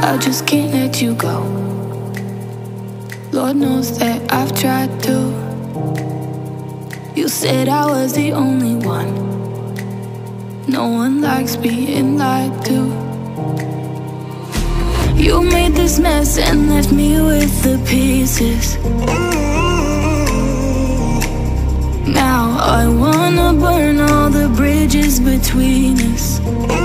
I just can't let you go. Lord knows that I've tried to. You said I was the only one. No one likes being lied to. You made this mess and left me with the pieces. Now I wanna burn all the bridges between us.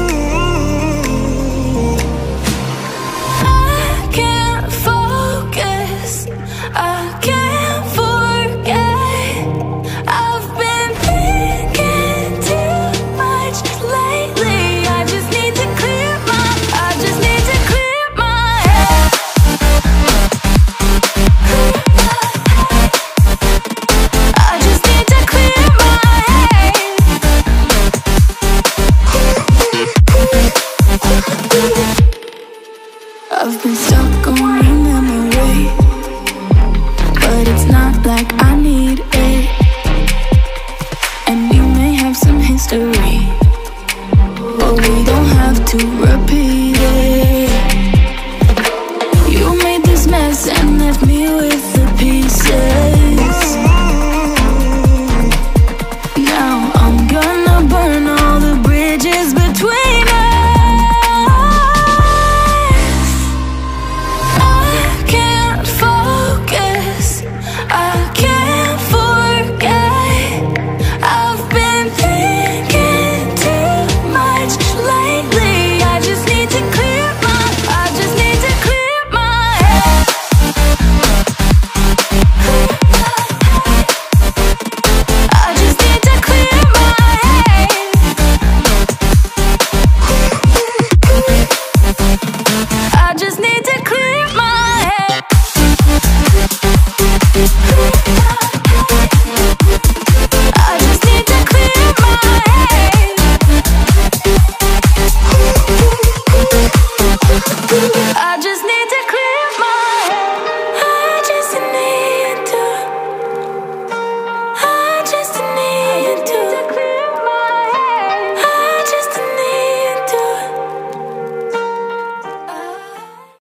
I can't focus, I can't forget. I've been thinking too much lately. I just need to clear my head. I just need to clear my head. I've been stuck on your memory, but it's not like I need it.